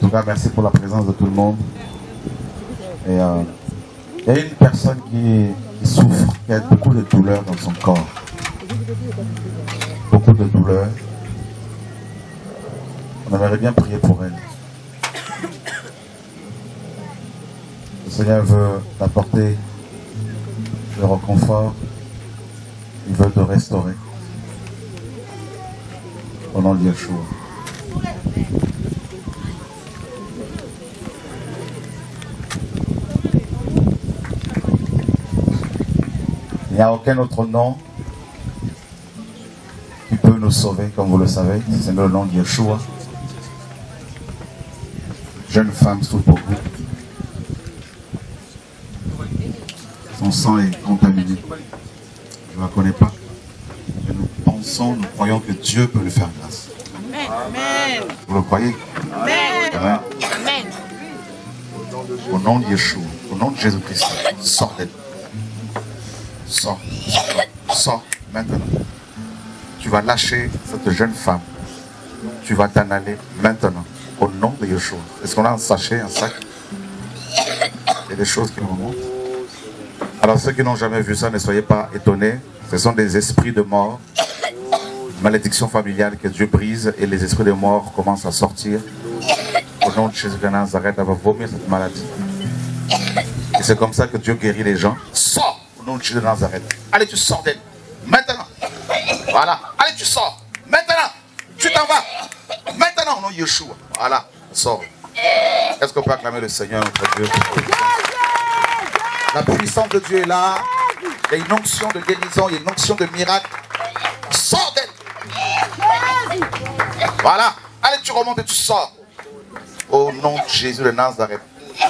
tout cas, merci pour la présence de tout le monde. Et il y a une personne qui souffre, qui a beaucoup de douleur dans son corps. Beaucoup de douleur. On aimerait bien prier pour elle. Le Seigneur veut t'apporter le réconfort. Il veut te restaurer. Au nom de Yeshua. Il n'y a aucun autre nom qui peut nous sauver, comme vous le savez. C'est le nom de Yeshua. Jeune femme souffre beaucoup. Son sang est contaminé. Je ne la connais pas. Mais nous pensons, nous croyons que Dieu peut lui faire grâce. Amen. Vous le croyez? Amen. Amen. Amen. Au nom de Yeshua, au nom de Jésus-Christ, sors d'elle. Sors. Sors maintenant. Tu vas lâcher cette jeune femme. Tu vas t'en aller maintenant. Au nom de Yeshua. Est-ce qu'on a un sachet, un sac? Il y a des choses qui nous remontent. Alors ceux qui n'ont jamais vu ça, ne soyez pas étonnés. Ce sont des esprits de mort. Malédiction familiale que Dieu brise et les esprits de mort commencent à sortir. Au nom de Jésus de Nazareth, elle va vomir cette maladie. Et c'est comme ça que Dieu guérit les gens. Sors au nom de Jésus de Nazareth. Allez, tu sors d'elle. Maintenant. Voilà. Allez, tu sors. Maintenant. Tu t'en vas. Maintenant au nom de Yeshua. Voilà. Sors. Est-ce qu'on peut acclamer le Seigneur, notre Dieu? La puissance de Dieu est là. Il y a une onction de guérison, il y a une onction de miracle. Sors d'elle. Voilà. Allez, tu remontes et tu sors. Au nom de Jésus de Nazareth.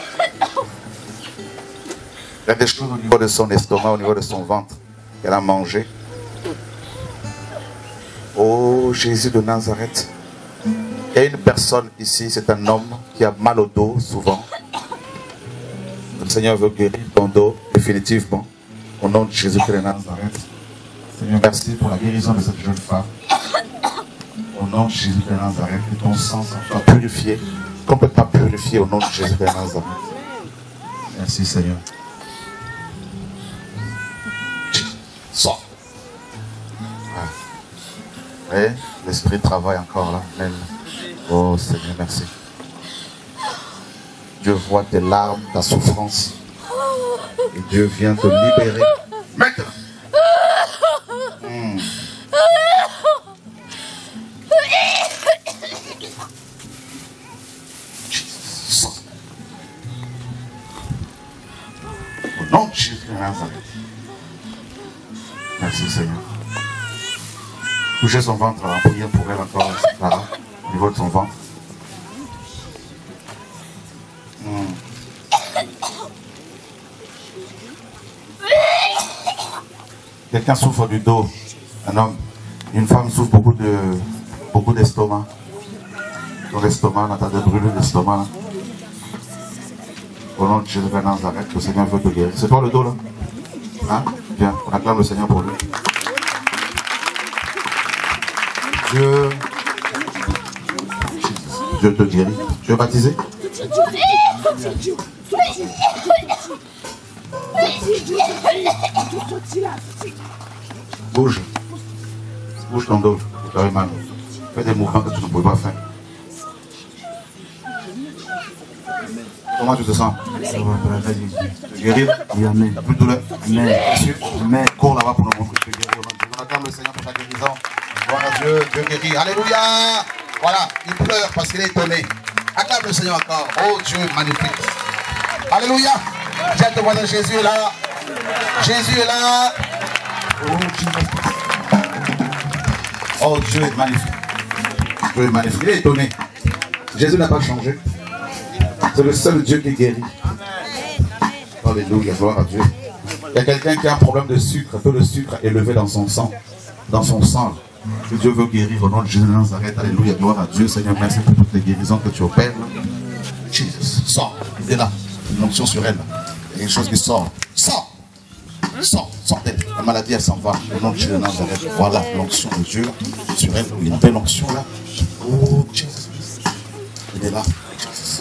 Il y a des choses au niveau de son estomac, au niveau de son ventre qu'elle a mangé. Oh Jésus de Nazareth. Il y a une personne ici, c'est un homme qui a mal au dos souvent. Le Seigneur veut guérir ton dos définitivement. Au nom de Jésus de Nazareth. Seigneur, merci pour la guérison de cette jeune femme. Au nom de Jésus de Nazareth, que ton sang soit purifié, complètement purifié au nom de Jésus de Nazareth. Merci Seigneur. Sors. Et l'esprit travaille encore là. Même. Oh Seigneur, merci. Dieu voit tes larmes, ta souffrance. Et Dieu vient te libérer. Maintenant. Au nom de Jésus de Nazareth. Merci Seigneur. Touchez son ventre en priant pour elle encore, là, au niveau de son ventre. Quelqu'un souffre du dos, un homme, une femme souffre beaucoup d'estomac. Ton estomac, là, t'as des brûlures d'estomac. Au nom de Jésus de Nazareth, le Seigneur veut te guérir. C'est toi le dos là? Hein? Viens, on acclame le Seigneur pour lui. Dieu te guérit. Tu es baptisé? Bouge. Bouge ton dos. Tu as mal. Fais des mouvements que tu ne pouvais pas faire. Comment tu te sens? Ça va, tu es guéri? Oui, amen. T'as plus de douleur? Amen. Amen. Cours là-bas pour nous montrer que tu es guéri. On acclame le Seigneur pour sa guérison. Gloire à Dieu, Dieu guérit. Alléluia. Voilà, il pleure parce qu'il est étonné. Acclame le Seigneur encore. Oh Dieu magnifique. Alléluia. Tiens, te voilà, Jésus est là. Jésus est là. Oh Dieu est magnifique. Dieu est magnifique. Il est étonné. Jésus n'a pas changé. C'est le seul Dieu qui guérit. Alléluia, gloire à Dieu. Il y a quelqu'un qui a un problème de sucre, un peu de sucre élevé dans son sang. Dans son sang. Que Dieu veut guérir au nom de Jésus de Nazareth. Alléluia, gloire à Dieu. Seigneur, merci pour toutes les guérisons que tu opères. Jésus, sors. Il est là. Une onction sur elle. Il y a quelque chose qui sort. Sors. Sors. Sortez. La maladie, elle s'en va. Au nom de Jésus de Nazareth. Voilà l'onction de Dieu sur elle. Il y a une belle onction là. Oh, Jésus. Il est là. Jésus.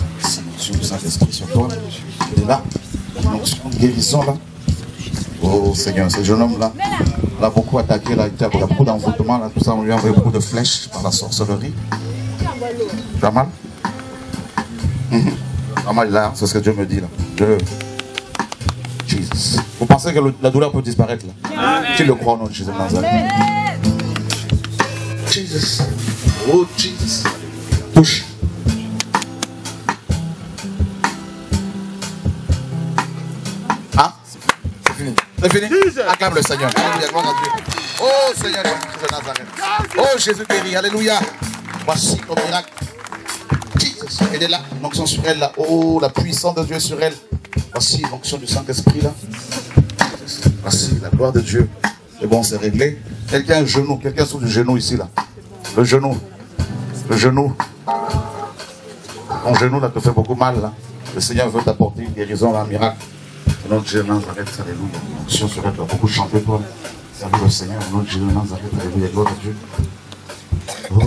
Saint-Esprit sur toi. Il est là. L'onction de guérison là. Oh Seigneur, ce jeune homme là, il a beaucoup attaqué, là, il y a beaucoup d'envoûtement, là, tout ça, on lui a envoyé beaucoup de flèches par la sorcellerie. Tu as mal? Tu as mal là, c'est ce que Dieu me dit là. Jesus. Vous pensez que la douleur peut disparaître là? Qui le croit au nom de Jésus de Nazareth? Jesus. Oh Jesus. Touche. Ah, c'est fini. C'est fini. Acclame le Seigneur. Alléluia, gloire à Dieu. Oh Seigneur Jésus de Nazareth. Oh Jésus guéri. Alléluia. Voici ton miracle. Jesus. Elle est là. L'onction sur elle là. Oh, la puissance de Dieu sur elle. Voici l'onction du Saint-Esprit là. Voici la gloire de Dieu. C'est bon, c'est réglé. Quelqu'un a un genou. Quelqu'un sous le genou ici là. Le genou. Le genou. Ton genou là te fait beaucoup mal là. Le Seigneur veut t'apporter une guérison, un miracle. Au nom de Jésus de Nazareth, alléluia. L'onction sur elle, tu as beaucoup chanté toi. Servez le Seigneur, au nom de Jésus de Nazareth, alléluia, gloire à Dieu. Oh.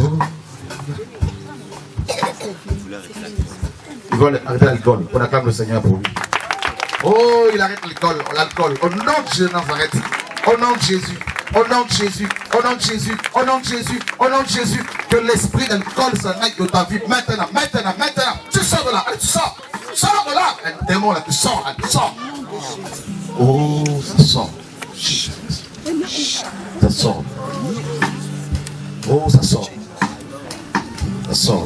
Il veut arrêter l'alcool. On acclame le Seigneur pour lui. Oh, il arrête l'alcool. L'alcool. Au nom de Jésus de Nazareth. Au nom de Jésus. Au nom de Jésus. Au nom de Jésus. Au nom de Jésus. Au nom de Jésus. Que l'esprit d'alcool s'en aille de ta vie. Maintenant. Maintenant. Maintenant. Tu sors de là. Allez, tu sors. Sors de là. Un démon là. Tu sors. Là, tu sors. Oh, ça sort. Ça sort. Oh, ça sort. Ça sort.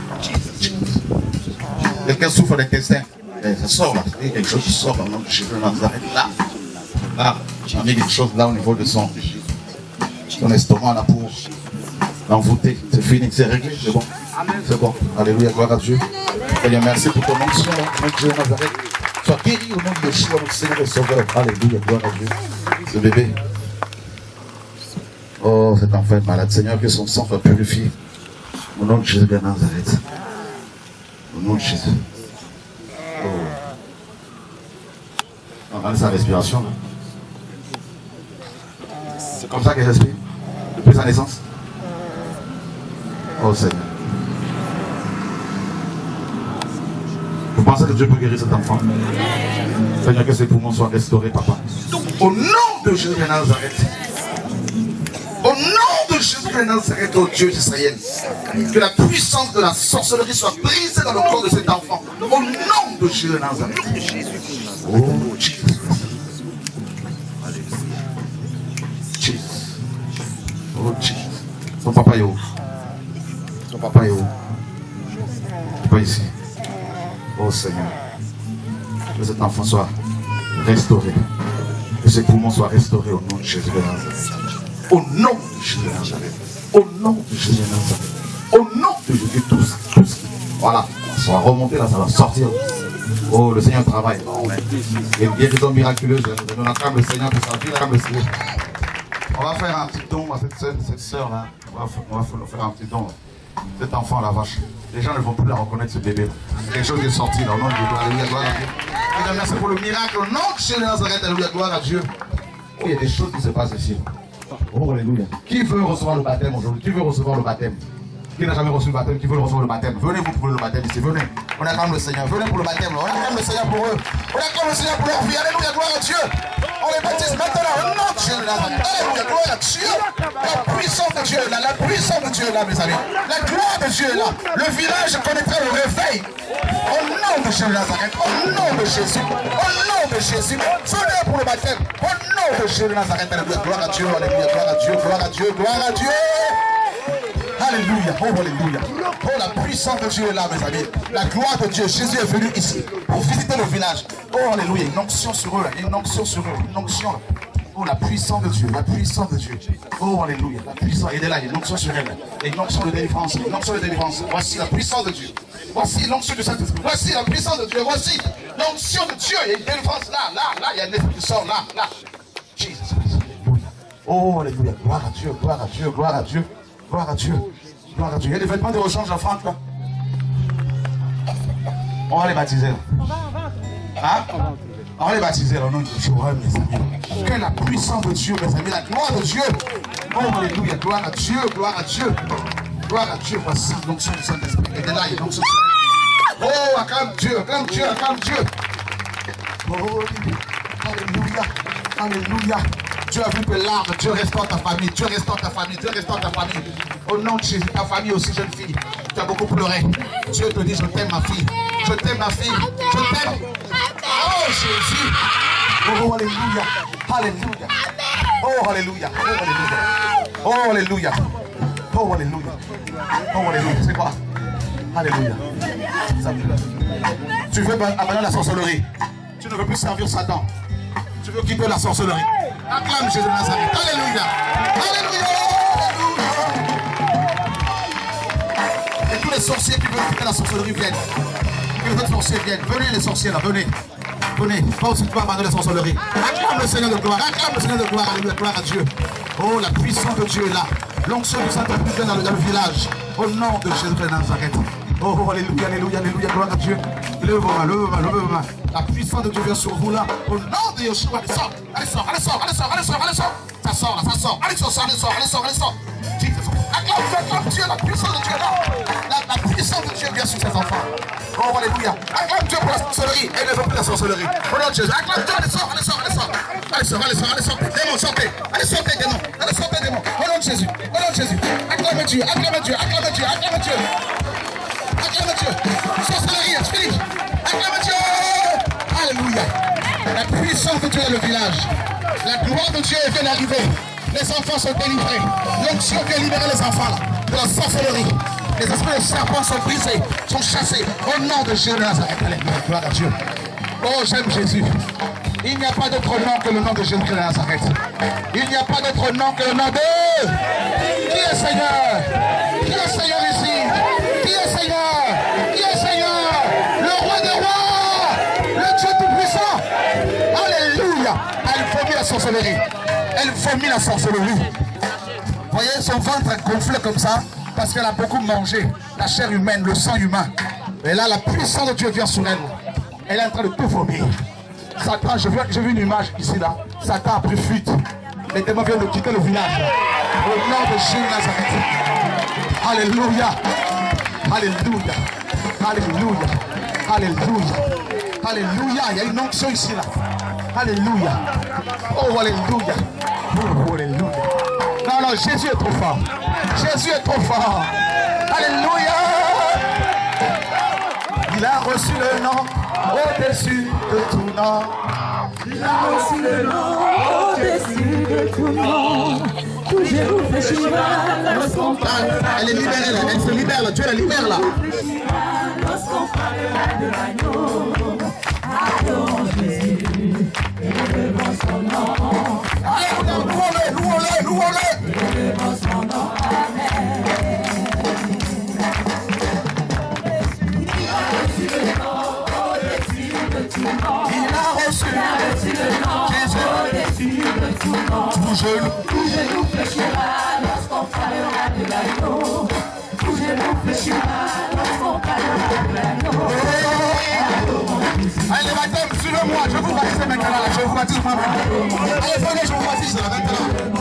Quelqu'un souffre d'intestin. Ça sort là. Il y a quelque chose qui sort dans le nom de Jésus de Nazareth. Là. Là. Il y a quelque chose là au niveau de son estomac là pour l'envoûter. C'est fini, c'est réglé, c'est bon. C'est bon. Alléluia, gloire à Dieu. Seigneur, merci pour ton onction là. Au nom de Jésus de Nazareth. Sois guéri au nom de Yeshua, notre Seigneur et Sauveur. Alléluia, gloire à Dieu. Ce bébé. Oh, cet enfant est malade. Seigneur, que son sang soit purifié. Au nom de Jésus de Nazareth. Au nom de Jésus. Oh. Regardez sa respiration. Là. C'est comme ça qu'elle respire. Depuis sa naissance. Oh Seigneur. Vous pensez que Dieu peut guérir cet enfant? Seigneur, que ses poumons soient restaurés, papa. Au nom de Jésus de Nazareth. Au nom de Jésus de Nazareth, au Dieu d'Israël. Que la puissance de la sorcellerie soit brisée dans le corps de cet enfant. Au nom de Jésus de Nazareth. Oh Jésus. Jésus. Oh Jésus. Son papa est où? Son papa est où? Pas ici. Oh Seigneur. Que cet enfant soit restauré. Que ses poumons soient restaurés au nom de Jésus de Nazareth. Au nom de Jésus de Nazareth. Au nom de Jésus de Nazareth. Au nom de Jésus, tous. Voilà. Ça va remonter là, ça va sortir. Oh, le Seigneur travaille. Il y a une guérison miraculeuse. On acclame le Seigneur pour sa vie. On va faire un petit don à cette sœur là. On va faire un petit don. Cet enfant, la vache. Les gens ne vont plus la reconnaître, ce bébé. Quelque chose est sorti là. Au nom de Dieu. Alléluia, gloire à Dieu. Merci pour le miracle. Au nom de Jésus de Nazareth. Alléluia, gloire à Dieu. Oh, il y a des choses qui se passent ici. Oh, alléluia. Qui veut recevoir le baptême aujourd'hui? Qui veut recevoir le baptême? Qui n'a jamais reçu le baptême? Qui veut recevoir le baptême? Venez-vous pour le baptême ici, venez. On acclame le Seigneur. Venez pour le baptême. On acclame le Seigneur pour eux. On acclame le Seigneur pour leur vie. Alléluia, gloire à Dieu. On les baptise maintenant au nom de Dieu. Alléluia, gloire à Dieu. La puissance de Dieu est là. La puissance de Dieu est là, mes amis. La gloire de Dieu est là. Le village connaîtra le réveil. Au nom de Jésus de Nazareth. Au nom de Jésus. Au nom de Jésus. Venez pour le baptême. Au nom de Jésus de Nazareth. Alléluia, gloire à Dieu. Alléluia, gloire à Dieu. Gloire à Dieu. Gloire à Dieu. Alléluia, oh alléluia. Oh la puissance de Dieu est là, mes amis. La gloire de Dieu, Jésus est venu ici pour visiter le village. Oh alléluia, une onction sur eux, une onction sur eux, une onction. Oh la puissance de Dieu, la puissance de Dieu. Oh alléluia, la puissance, elle est là, il y a une onction sur elle. Et une onction de délivrance, une onction de délivrance. Voici la puissance de Dieu. Voici l'onction du Saint-Esprit. Voici la puissance de Dieu. Voici l'onction de Dieu. Il y a une délivrance là, il y a un esprit qui sort là. Jésus, alléluia. Oh alléluia, gloire à Dieu, gloire à Dieu, gloire à Dieu. Gloire à Dieu. Gloire à Dieu. Il y a des vêtements de rechange en France là. On va les baptiser là. Hein? On va les baptiser là au nom de Dieu, mes amis. Que la puissance de Dieu, mes amis, la gloire de Dieu. Oh alléluia, gloire à Dieu, gloire à Dieu. Gloire à Dieu, voici l'onction du Saint-Esprit. Et de là, il y a l'onction du Saint-Esprit. Oh, acclame Dieu, acclame Dieu, acclame Dieu. Oh, alléluia, alléluia. Dieu a vu tes larmes, Dieu restaure ta famille, Dieu restaure ta famille, Dieu restaure ta famille. Au nom de Jésus, ta famille aussi, jeune fille, tu as beaucoup pleuré. Dieu te dit, je t'aime ma fille, je t'aime ma fille, je t'aime. Oh Jésus. Oh alléluia, alléluia. Oh alléluia, oh alléluia. Oh alléluia. Oh alléluia. Oh alléluia. C'est quoi? Alléluia. Tu veux abandonner la sorcellerie. Tu ne veux plus servir Satan. Tu veux quitter la sorcellerie. Acclame Jésus de Nazareth. Alléluia. Alléluia. Et tous les sorciers qui veulent quitter la sorcellerie viennent. Que les autres sorciers viennent. Venez les sorciers là, venez. Venez. Pas aussi tu vas abandonner la sorcellerie. Acclame le Seigneur de gloire. Acclame le Seigneur de gloire. Alléluia. Gloire à Dieu. Oh, la puissance de Dieu est là. L'onction du Saint-Esprit vient dans le village. Au nom de Jésus de Nazareth. Oh, alléluia, alléluia, alléluia, gloire à Dieu. Lève vos mains, lève vos mains, lève vos mains. La puissance de Dieu vient sur vous là. Au nom de Yeshua, allez sort, allez sort, allez sort, allez sort, allez sort, allez sort. Ça sort là, ça sort. Allez sort, allez sort, allez sort, allez sort. Acclame Dieu, la puissance de Dieu là. La puissance de Dieu vient sur ses enfants. Oh, alléluia. Acclame Dieu pour la sorcellerie. Et ne veut plus la sorcellerie. Au nom de Jésus, acclame Dieu, allez sort, allez sort, allez sort. Allez sort, allez sort, allez sort. Démon, sortez. Allez sortez, démon. Allez sortez, démon. Au nom de Jésus, au nom de Jésus. Acclame Dieu, acclame Dieu, acclame Dieu, acclame Dieu. Acclame Dieu. Sorcellerie, c'est fini. Acclame Dieu. Alléluia. La puissance de Dieu dans le village. La gloire de Dieu vient d'arriver. Les enfants sont délivrés. L'onction vient libérer les enfants là, de la sorcellerie. Les esprits de serpents sont brisés, sont chassés. Au nom de Jésus de Nazareth. Alléluia. Gloire à Dieu. Oh, j'aime Jésus. Il n'y a pas d'autre nom que le nom de Jésus de Nazareth. Il n'y a pas d'autre nom que le nom de... Qui est Seigneur? Qui est Seigneur ici? Qui est Seigneur? Qui est Seigneur? Le roi des rois, le Dieu tout-puissant. Alléluia. Elle vomit la sorcellerie. Elle vomit la sorcellerie. Vous voyez son ventre est gonflé comme ça parce qu'elle a beaucoup mangé la chair humaine, le sang humain. Et là, la puissance de Dieu vient sur elle. Elle est en train de tout vomir. Satan, j'ai vu une image ici là. Satan a pris fuite. Les démons viennent de quitter le village. Au nom de Jésus de Nazareth. Alléluia. Alléluia. Alléluia. Alléluia. Alléluia. Il y a une onction ici là. Alléluia. Oh, alléluia. Oh, alléluia. Non, non, Jésus est trop fort. Jésus est trop fort. Alléluia. Il a reçu le nom au-dessus de tout nom. Il a reçu le nom au-dessus de tout nom. Tout Jésus fléchira lorsqu'on parlera. Elle est libérée là, elle se libère là, Dieu la libère là. Lorsqu'on parlera de l'agneau, adorons Jésus et élevons son nom. Louons-le, louons-le, louons-le. Élevons son nom, amen. Il a reçu le nom au-dessus de tout nom. Il a reçu le nom au-dessus de tout nom. tout genou. Tout genou fléchira lorsqu'on parlera de l'agneau. Tout genou fléchira lorsqu'on parlera de l'agneau. Allez, baptême, suivez-moi, je vous baptise maintenant là, je vous baptise moi-même. Allez, venez, je vous baptise là maintenant.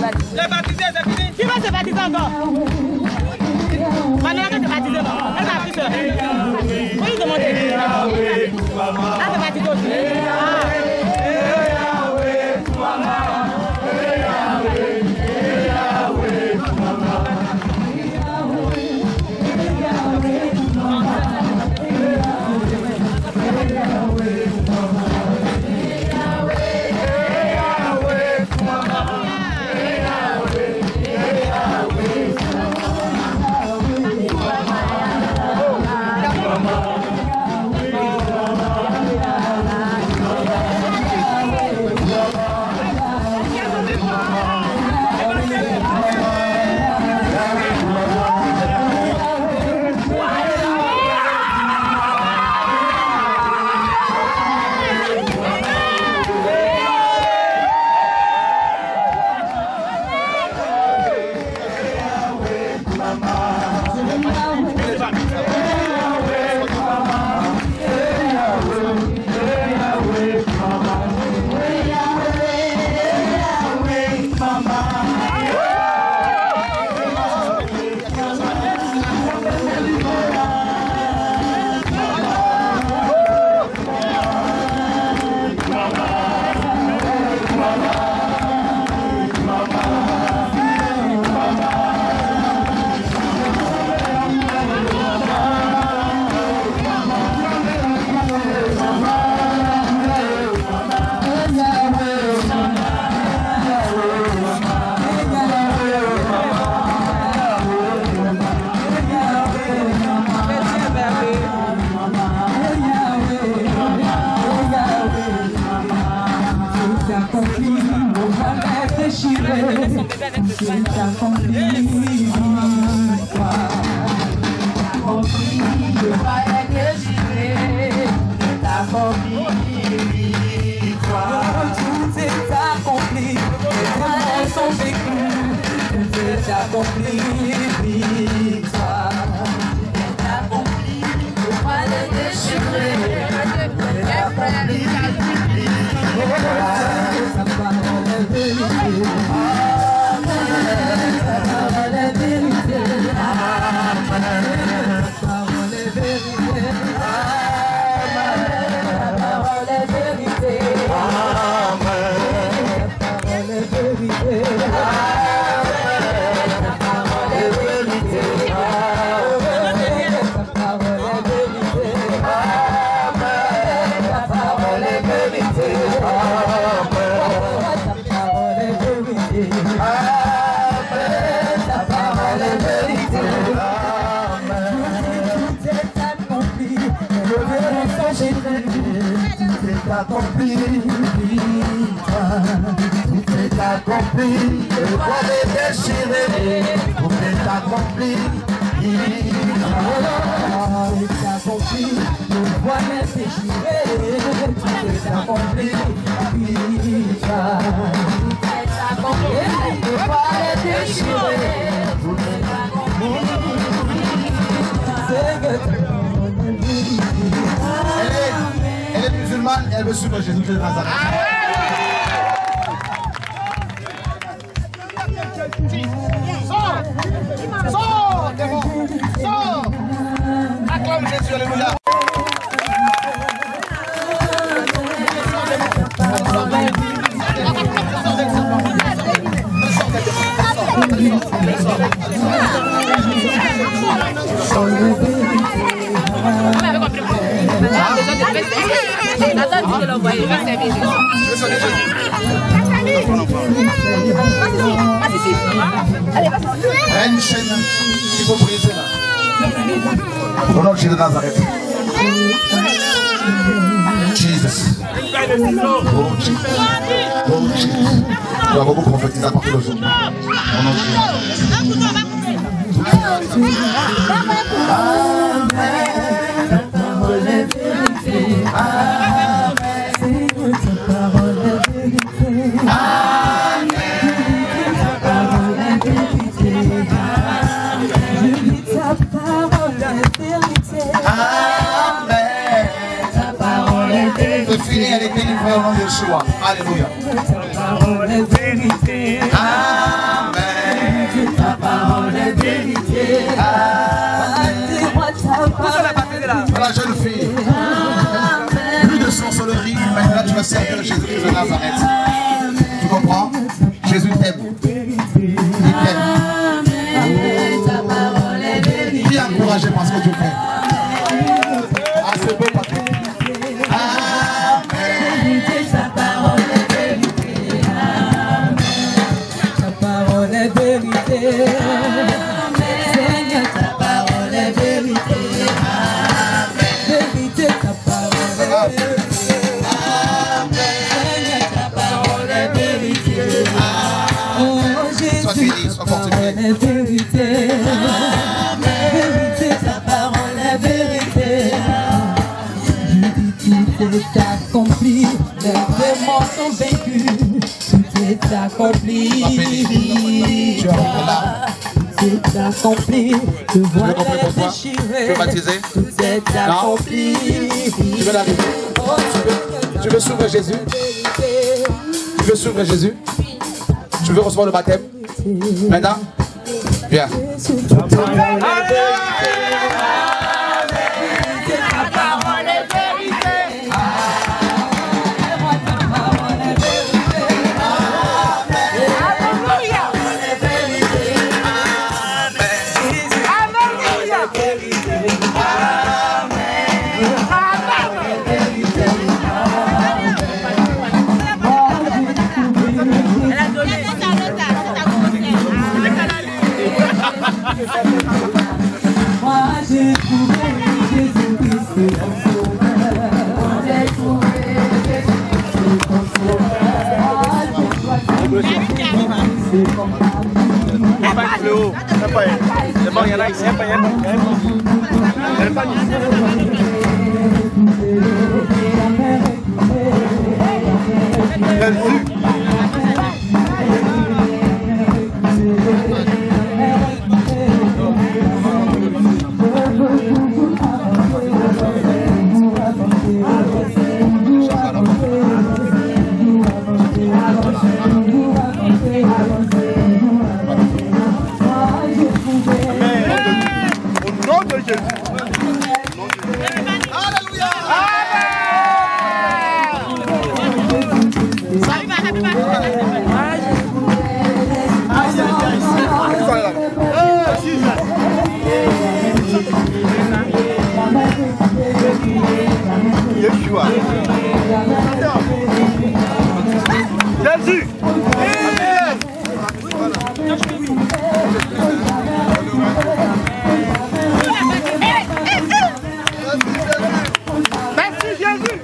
Les baptisés, c'est fini. Qui va se baptiser encore? Manuela va se baptiser. Elle a pris ça. Faut lui demander. Elle se baptise aussi. Elle est musulmane, elle veut suivre Jésus-Christ de Nazareth. Sors! Sors, démon! Sors! Acclame Jésus, alléluia! Il y a une chaîne qu'il faut briser là. Au nom de Jésus de Nazareth. Jesus. Oh Jesus. Oh Jesus. Tu vas beaucoup prophétiser à partir d'aujourd'hui. Au nom de Jésus. Elle est délivrée au nom de Yeshua. Alléluia. Ta parole est vérité. Amen. Ta parole est vérité. Qui est encouragé par ce que tu fais? Ah, c'est beau, Patrick. Amen. Ta parole est vérité. Ta parole est vérité. Seigneur, ta parole est vérité. Vérité, ta parole est vérité. Seigneur, ta parole est vérité. Oh Jésus, Sois béni, sois ta parole fortifié. est vérité. Vérité, ta parole est vérité. Tout est accompli, les démons sont vaincus. Tout est accompli. Tu as repris là. Tout est accompli. Le voile compris est pourquoi? déchiré. Tu veux baptiser? Tout est accompli. Tu veux l'arriver? Tu veux s'ouvrir Jésus? Tu veux s'ouvrir Jésus? Tu veux recevoir le baptême? Maintenant? Viens. Moi j'ai trouvé Jésus-Christ mon sauveur. J'ai trouvé Jésus-Christ mon sauveur. J'ai choisi Jésus-Christ comme ami. Au nom de Jésus. Yeshua. Jésus. Merci Jésus.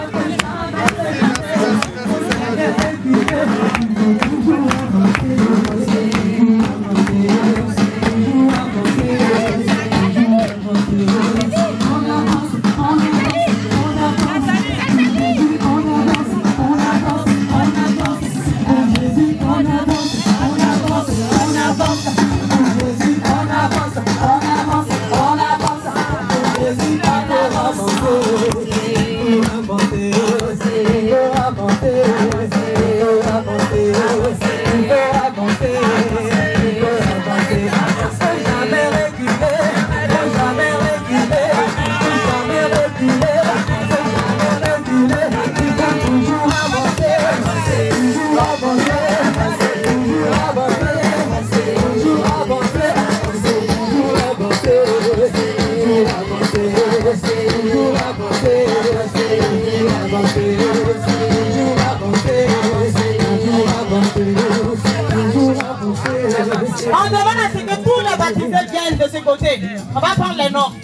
On demande à ce que tous les baptisés viennent de ce côté. On va prendre les noms.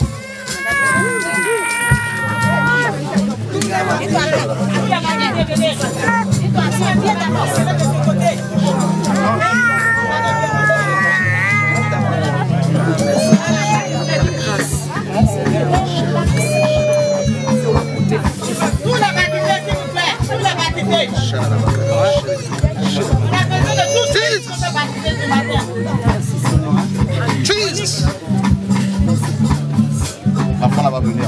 Tous les baptisés, s'il vous plaît. Tous les baptisés. On a besoin de tous ceux qui sont baptisés ce matin. Jesus. La femme va venir.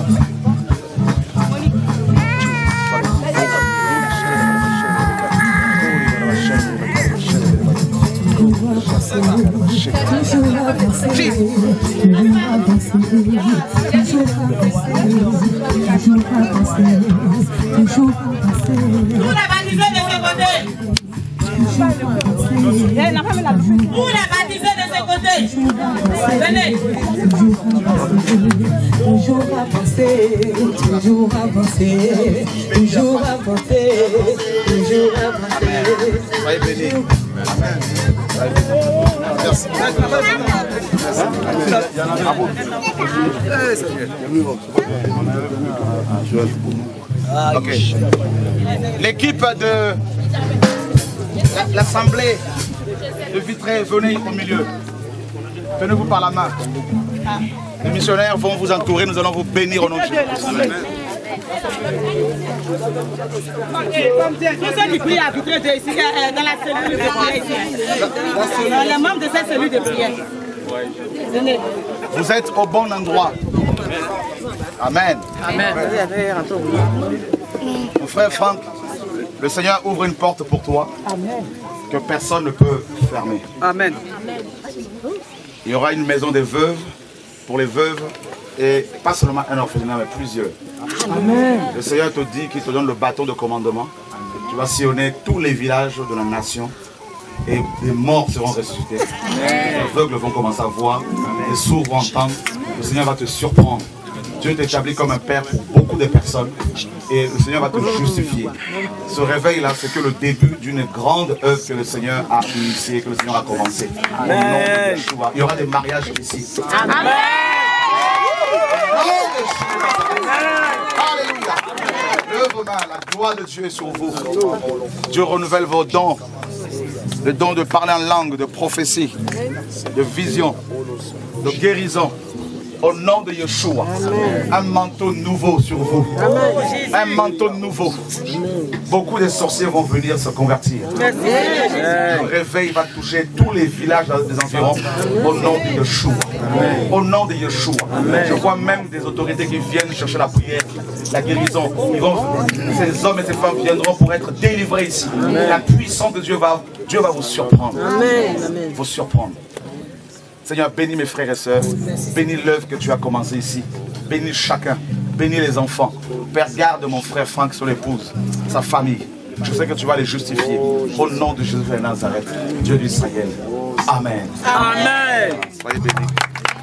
Tous les baptisés de ce côté. Où les baptisés de ce côté? Venez. Toujours avancer, toujours avancer, toujours avancer, toujours avancer. Soyez bénis. Amen. Merci. Okay. L'équipe de l'Assemblée de Vitré, venez au milieu. Tenez-vous par la main. Les missionnaires vont vous entourer, nous allons vous bénir au nom de Jésus. Tous ceux qui prient à Vitré ici, dans la cellule de prière ici. Les membres de cette cellule de prière. Venez. Vous êtes au bon endroit. Amen. Amen. Mon frère Franck, le Seigneur ouvre une porte pour toi. Amen. Que personne ne peut fermer. Amen. Il y aura une maison des veuves, pour les veuves, et pas seulement un orphelinat, mais plusieurs. Amen. Le Seigneur te dit qu'il te donne le bâton de commandement. Tu vas sillonner tous les villages de la nation. Et les morts seront ressuscités. Les aveugles vont commencer à voir. Les sourds vont entendre. Le Seigneur va te surprendre. Dieu t'établit comme un père pour beaucoup de personnes. Et le Seigneur va te justifier. Ce réveil-là, c'est que le début d'une grande œuvre que le Seigneur a initiée, que le Seigneur a commencé. Au nom de Yeshua. Il y aura des mariages ici. Amen. Alléluia. Lève-moi, la gloire de Dieu est sur vous. Dieu renouvelle vos dons. Le don de parler en langue, de prophétie, de vision, de guérison. Au nom de Yeshua, un manteau nouveau sur vous. Un manteau nouveau. Beaucoup de sorciers vont venir se convertir. Le réveil va toucher tous les villages des environs. Au nom de Yeshua. Au nom de Yeshua. Je vois même des autorités qui viennent chercher la prière, la guérison. Ces hommes et ces femmes viendront pour être délivrés ici. La puissance de Dieu va vous surprendre. Vous surprendre. Seigneur, bénis mes frères et sœurs. Bénis l'œuvre que tu as commencée ici. Bénis chacun. Bénis les enfants. Père, garde mon frère Franck, son épouse, sa famille. Je sais que tu vas les justifier. Au nom de Jésus de Nazareth, Dieu d'Israël. Amen. Amen. Soyez bénis.